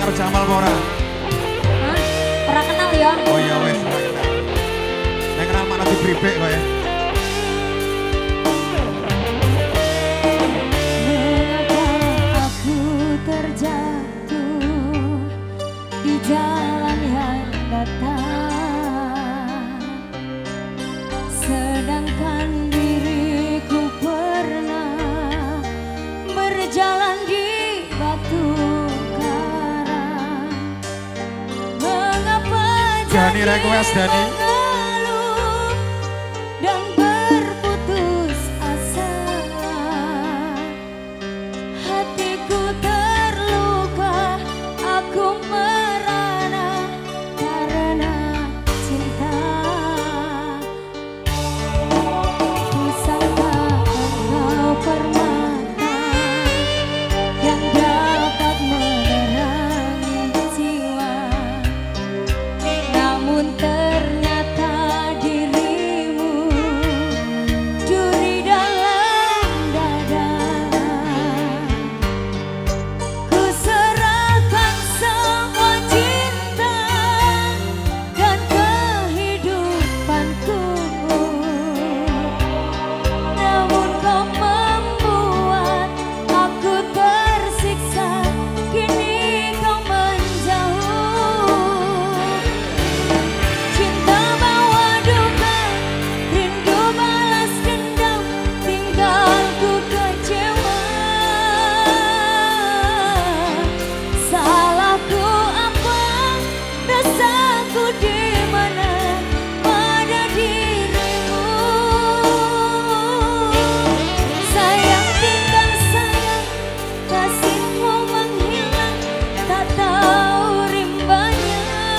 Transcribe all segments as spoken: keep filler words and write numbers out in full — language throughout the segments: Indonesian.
karo Jamal Bora. Hah? Ora kenal ya? Oh iya wes, ora kenal. Nek kenal mana di Bribek kok ya. Mengapa aku terjatuh di jalan yang datar, sedangkan diriku pernah berjalan di batu karang. Mengapa Dani request Dani. mengeluh dan berputus asa, hatiku terluka, aku merana karena cinta. Kusangka engkau permata yang dapat menerangi jiwa, namun ternyata dirimu duri dalam dada. Ku serahkan semua cinta dan kehidupanku, namun kau membuat aku tersiksa, kini kau menjauh. Cinta bawa duka, rindu balas dendam, tinggalku kecewa. Salahku apa, dosaku di mana pada dirimu. Sayang tinggal sayang, kasihmu menghilang, tak tahu rimbanya.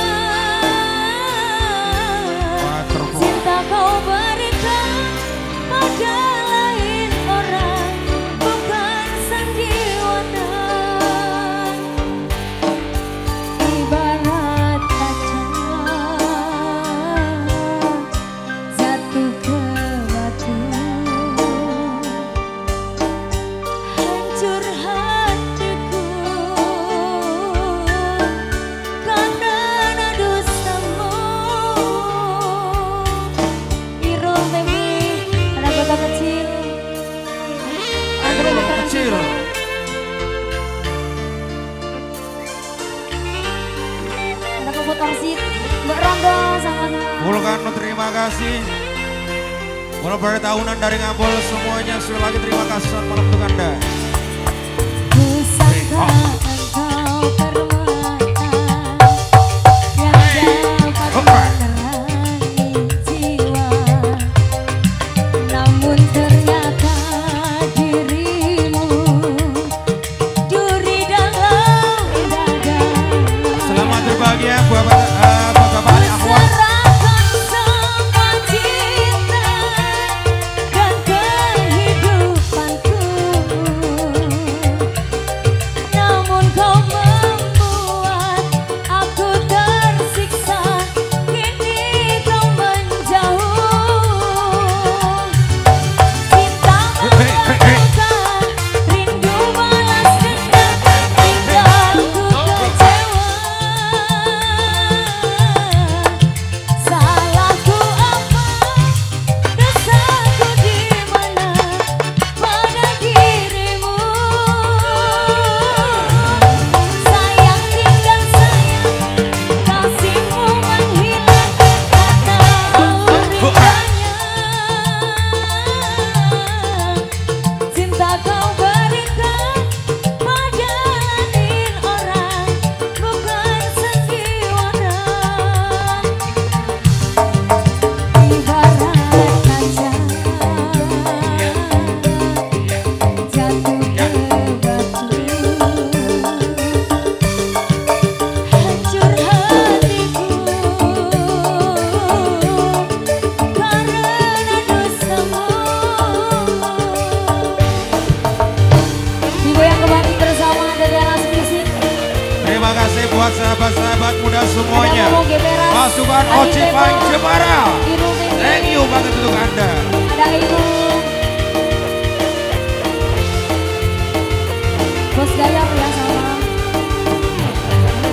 Waterfall. Cinta kau berikan pada lain orang, bukan sandiwara. Ibarat kaca jatuh ke batu, hancur hatiku karena dosamu. Irul Baby, anak kota kecil. Ayo kota kecil. Anak kebut orsit, Mbak Rondo sama Vulcano terima kasih. Mulai pada tahunan dari Ngabol semuanya sekali lagi terima kasih selamat malam untuk Anda. Kusangka engkau permata yang dapat menerangi jiwa, namun ternyata dirimu duri dalam dada. Selamat berbahagia buat uh, Bapak Ali Ahwat. Serahkan semua cinta dan kehidupanku, namun kau membuat aku tersiksa, kini kau menjauh. Cinta membuka, rindu balas dendam, tinggalku kecewa. Salahku apa, dosaku di mana pada dirimu. Sayang tinggal sayang, kasihmu menghilang, tak tahu ribanya. Cinta kau berikan pada lain orang, bukan sandiwara. Ibarat kaca jatuh ke batu, hancur hatiku karena dosamu. Digoyang kembali bersama dari alas musik. Terima kasih buat sahabat-sahabat muda semuanya. Ada Momo Geberas, Pasukan Adi Oci Bebo, Pang Jepara. Irul Baby, Thank you banget untuk Anda. ada Ibu Bos Gayam ya sama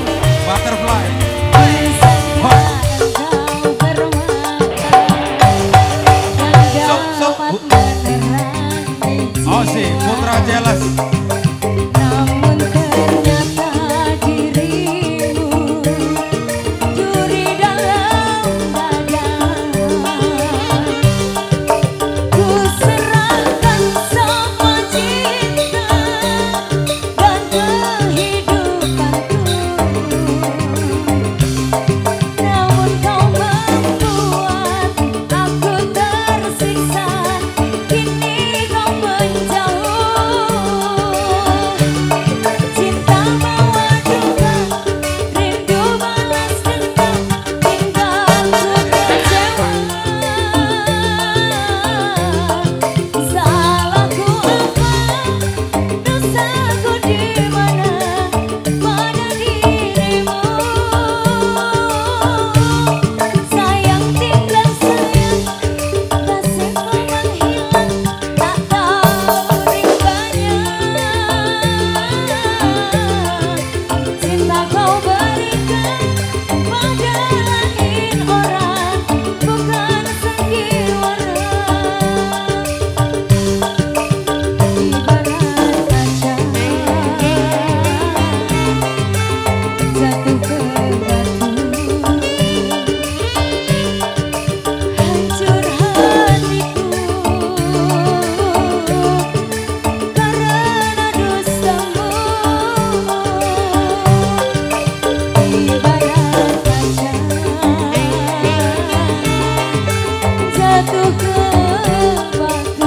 jatuh ke batu,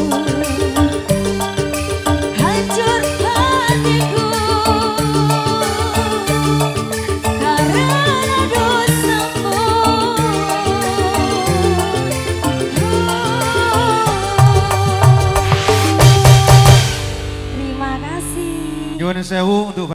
hancur hatiku karena dosamu. Terima kasih. Nyuwun sewu untuk